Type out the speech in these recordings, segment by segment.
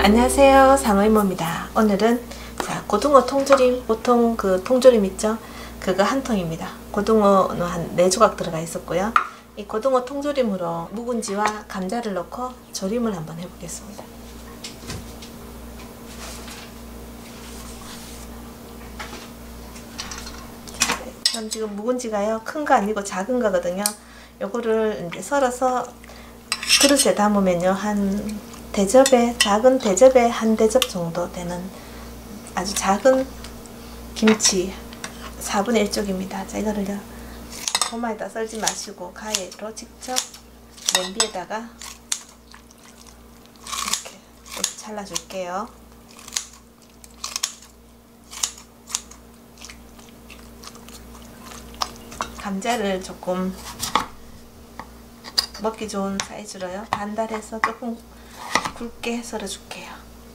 안녕하세요, 상어이모입니다. 오늘은 고등어 통조림, 보통 그 통조림 있죠? 그거 한 통입니다. 고등어는 한 4조각 들어가 있었고요. 이 고등어 통조림으로 묵은지와 감자를 넣고 조림을 한번 해보겠습니다. 그럼 지금 묵은지가요, 큰 거 아니고 작은 거거든요. 요거를 이제 썰어서 그릇에 담으면요, 한 대접에, 작은 대접에 한 대접 정도 되는 아주 작은 김치 4분의 1쪽입니다. 자, 이거를요, 도마에다 썰지 마시고 가위로 직접 냄비에다가 이렇게 잘라줄게요. 감자를 조금 먹기 좋은 사이즈로요, 반달해서 조금 굵게 썰어줄게요.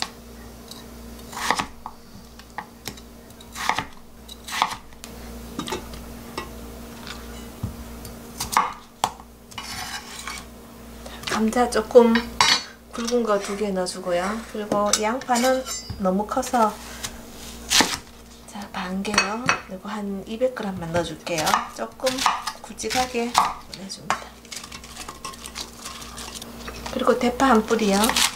감자 조금 굵은 거 2개 넣어주고요. 그리고 양파는 너무 커서 자, 반 개요. 그리고 한 200g만 넣어줄게요. 조금 굵직하게 내줍니다. 그리고 대파 한 뿌리요.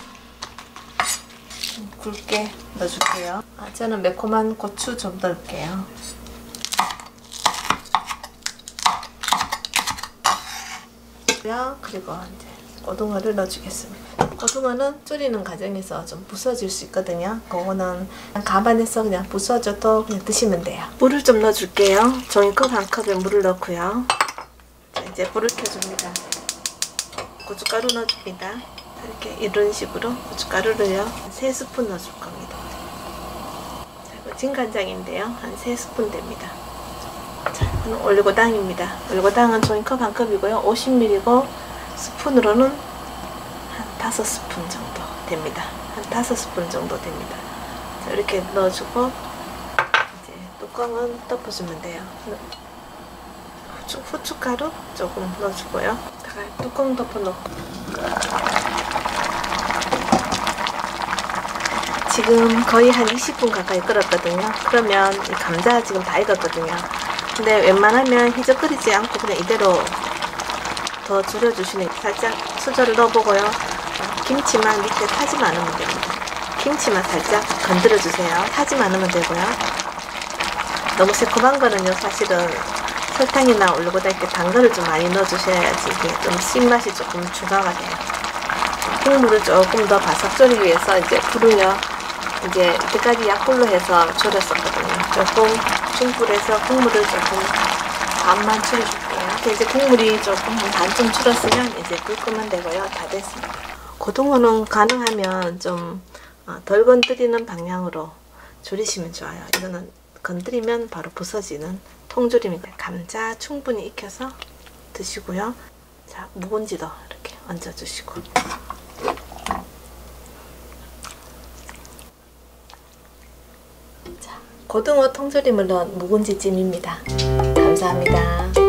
굵게 넣어줄게요. 저는 매콤한 고추 좀 넣을게요. 그리고 이제 고등어를 넣어주겠습니다. 고등어는 졸이는 과정에서 좀 부서질 수 있거든요. 그거는 감안해서 그냥 부서져도 그냥 드시면 돼요. 물을 좀 넣어줄게요. 종이컵 1컵에 물을 넣고요. 자, 이제 불을 켜줍니다. 고춧가루 넣어줍니다. 이렇게 이런 식으로 고춧가루를요, 3스푼 넣어줄 겁니다. 자, 이거 진간장인데요, 한 3스푼 됩니다. 자, 이거는 올리고당입니다. 올리고당은 종이컵 1컵이고요 50ml고 스푼으로는 한 5스푼 정도 됩니다. 한 5스푼 정도 됩니다. 자, 이렇게 넣어주고 이제 뚜껑은 덮어주면 돼요. 후춧가루 조금 넣어주고요. 뚜껑 덮어놓고 지금 거의 한 20분 가까이 끓었거든요. 그러면 이 감자 지금 다 익었거든요. 근데 웬만하면 희적거리지 않고 그냥 이대로 더 줄여주시는, 살짝 수저를 넣어보고요. 김치만 밑에 타지만 않으면 됩니다. 김치만 살짝 건드려주세요. 타지만 않으면 되고요. 너무 새콤한 거는요, 사실은 설탕이나 올리고당 이렇게 단 거를 좀 많이 넣어주셔야지 이게 좀 신맛이 조금 추가가 돼요. 국물을 조금 더 바삭 졸이기 위해서 이제 불을요, 이제 이때까지 약불로 해서 졸였었거든요. 조금 중불에서 국물을 조금 반만 줄여줄게요. 이렇게 이제 국물이 조금 반쯤 줄었으면 이제 불 끄면 되고요. 다 됐습니다. 고등어는 가능하면 좀 덜 건드리는 방향으로 졸이시면 좋아요. 이거는 건드리면 바로 부서지는 통조림이고요. 감자 충분히 익혀서 드시고요. 자, 묵은지도 이렇게 얹어주시고. 자, 고등어 통조림을 넣은 묵은지찜입니다. 감사합니다.